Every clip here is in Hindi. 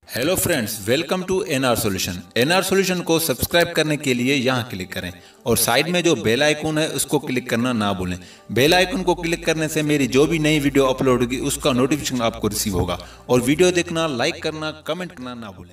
Hello friends, welcome to NR solution. NR solution को सब्सक्राइब करने के लिए यहाँ क्लिक करें और साइड में जो बेल आइकन है उसको क्लिक करना ना भूलें। बेल आइकन को क्लिक करने से मेरी जो भी नई वीडियो अपलोड होगी उसका नोटिफिकेशन आपको रिसीव होगा। और वीडियो देखना, लाइक करना, कमेंट करना ना भूलें।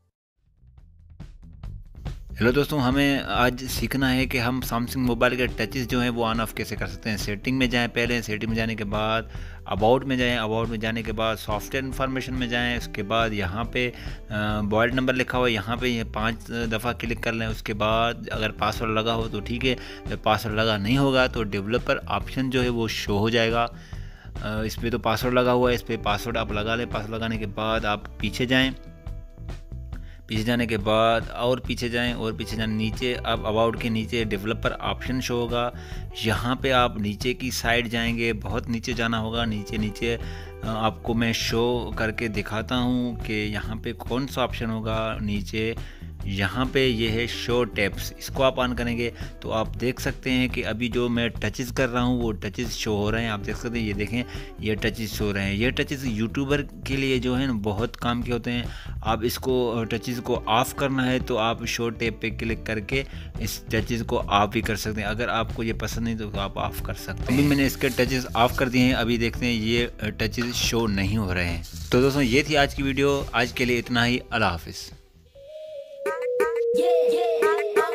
हेलो दोस्तों, हमें आज सीखना है कि हम सैमसंग मोबाइल के टचेस जो हैं वो ऑन ऑफ कैसे कर सकते हैं। सेटिंग में जाएं, पहले सेटिंग में जाने के बाद अबाउट में जाएं, अबाउट में जाने के बाद सॉफ्टवेयर इन्फॉर्मेशन में जाएं, उसके बाद यहाँ पे मोबाइल नंबर लिखा हुआ है, यहाँ पे ये 5 दफ़ा क्लिक कर लें। उसके बाद अगर पासवर्ड लगा हो तो ठीक है, जब पासवर्ड लगा नहीं होगा तो डेवलपर ऑप्शन जो है वो शो हो जाएगा। इस पर तो पासवर्ड लगा हुआ है, इस पर पासवर्ड आप लगा लें। पासवर्ड लगाने के बाद आप पीछे जाएँ, पीछे जाने के बाद और पीछे जाएं और पीछे जाने नीचे अब अबाउट के नीचे डेवलपर ऑप्शन शो होगा। यहाँ पे आप नीचे की साइड जाएंगे, बहुत नीचे जाना होगा। नीचे नीचे आपको मैं शो करके दिखाता हूँ कि यहाँ पे कौन सा ऑप्शन होगा। नीचे यहाँ पे ये है शो टैब्स, इसको आप ऑन करेंगे तो आप देख सकते हैं कि अभी जो मैं टचेस कर रहा हूँ वो टचेस शो हो रहे हैं। आप देख सकते हैं, ये देखें, ये टचेस शो हो रहे हैं। ये टचेस यूट्यूबर के लिए जो है ना बहुत काम के होते हैं। आप इसको टचेस को ऑफ़ करना है तो आप शो टैब पे क्लिक करके इस टचेस को ऑफ भी कर सकते हैं। अगर आपको ये पसंद नहीं तो आप ऑफ़ कर सकते हैं। अभी मैंने इसके टचेस ऑफ़ कर दिए हैं, अभी देखते हैं ये टचेस शो नहीं हो रहे हैं। तो दोस्तों, ये थी आज की वीडियो। आज के लिए इतना ही। अल्लाह हाफिज़।